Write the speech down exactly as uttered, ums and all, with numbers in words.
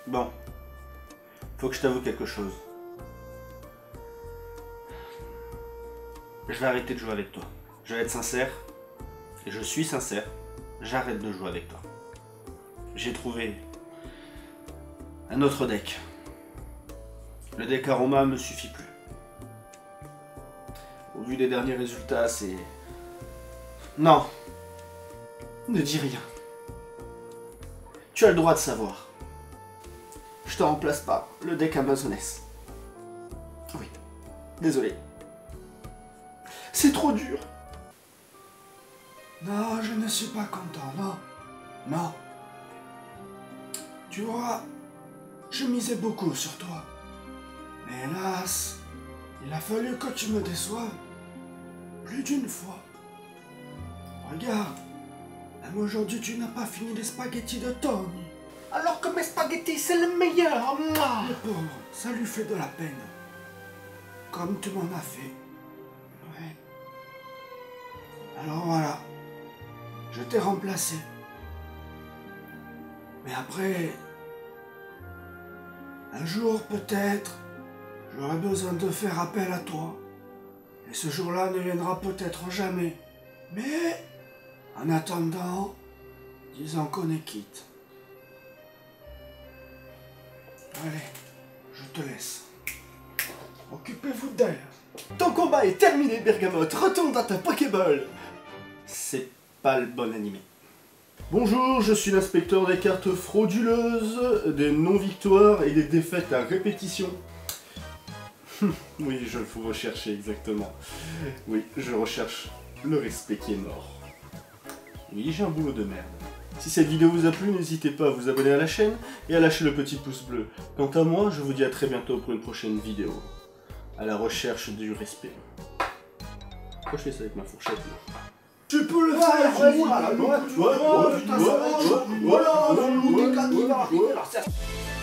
Bon. Faut que je t'avoue quelque chose. Je vais arrêter de jouer avec toi. Je vais être sincère. Et je suis sincère. J'arrête de jouer avec toi. J'ai trouvé un autre deck. Le deck Aroma me suffit plus. Au vu des derniers résultats, c'est... Non. Ne dis rien. Tu as le droit de savoir. Je te remplace par le deck Amazoness. Oui. Désolé. C'est trop dur. Non, je ne suis pas content, non. Non. Tu vois, je misais beaucoup sur toi. Mais hélas, il a fallu que tu me déçoives. Plus d'une fois. Regarde, même aujourd'hui tu n'as pas fini les spaghettis de Tom. Alors que mes spaghettis, c'est le meilleur. Mouah. Le pauvre, ça lui fait de la peine. Comme tu m'en as fait. Ouais. Alors voilà. Je t'ai remplacé. Mais après... Un jour, peut-être, j'aurai besoin de faire appel à toi. Et ce jour-là ne viendra peut-être jamais. Mais, en attendant, disons qu'on est quitte. Allez, je te laisse. Occupez-vous d'elle. Ton combat est terminé, Bergamote. Retourne dans ta Pokéball. C'est pas le bon animé. Bonjour, je suis l'inspecteur des cartes frauduleuses, des non-victoires et des défaites à répétition. Oui, je vous recherchez exactement. Oui, je recherche le respect qui est mort. Oui, j'ai un boulot de merde. Si cette vidéo vous a plu, n'hésitez pas à vous abonner à la chaîne et à lâcher le petit pouce bleu. Quant à moi, je vous dis à très bientôt pour une prochaine vidéo. À la recherche du respect. Pourquoi je fais ça avec ma fourchette là? Tu peux le faire, voilà, voilà, voilà, voilà, voilà, voilà, voilà, voilà, voilà, voilà, voilà, voilà, voilà, voilà, voilà,